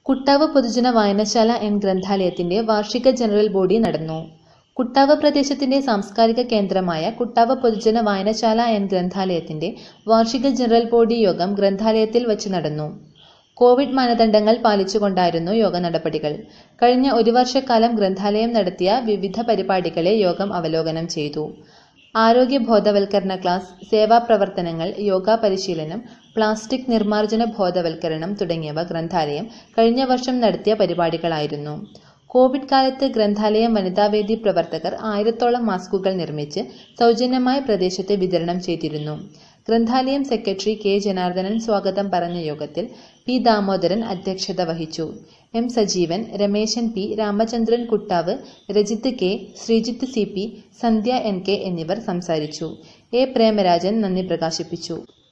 കുട്ടാവ് പൊതുജന വായനശാല ആൻഡ് ഗ്രന്ഥാലയത്തിന്റെ വാർഷിക ജനറൽ ബോഡി നടന്നു. കുട്ടാവ് പ്രദേശത്തിന്റെ സാംസ്കാരിക കേന്ദ്രമായ കുട്ടാവ് പൊതുജന വായനശാല ആൻഡ് ഗ്രന്ഥാലയത്തിന്റെ വാർഷിക ജനറൽ ബോഡി യോഗം ഗ്രന്ഥാലയത്തിൽ വച്ച് നടന്നു. കോവിഡ് മാനദണ്ഡങ്ങൾ പാലിച്ചുകൊണ്ടായിരുന്നു യോഗ നടപടികൾ. കഴിഞ്ഞ ഒരു വർഷക്കാലം ഗ്രന്ഥാലയം നടത്തിയ വിവിധ പരിപാടികളെ യോഗം അവലോകനം ചെയ്തു. ആരോഗ്യ ബോധവൽക്കരണ ക്ലാസ്, സേവാപ്രവർത്തനങ്ങൾ, യോഗ പരിശീലനം, പ്ലാസ്റ്റിക് നിർമ്മാർജ്ജന ബോധവൽക്കരണം തുടങ്ങിയവ ഗ്രന്ഥാലയം കഴിഞ്ഞ വർഷം നടത്തിയ പരിപാടികളായിരുന്നു. കോവിഡ് കാലത്ത് ഗ്രന്ഥാലയം വനിതാവേദി പ്രവർത്തകർ 1000-ഓളം മാസ്കുകൾ നിർമ്മിച്ച് സൗജന്യമായി പ്രദേശത്ത് വിതരണം ചെയ്തിരുന്നു. ഗ്രന്ഥാലയം സെക്രട്ടറി കെ ജനാർദ്ദനൻ സ്വാഗതം പറഞ്ഞ യോഗത്തിൽ പി ദാമോദരൻ അധ്യക്ഷത വഹിച്ചു. M Sajeevan, Rameshan P, Ramachandran Kuttav, Rajith K, Sreejith C P, Sandhya N K എന്നിവർ സംസാരിച്ചു. എ പ്രേമരാജൻ നന്ദി പ്രകാശിപ്പിച്ചു.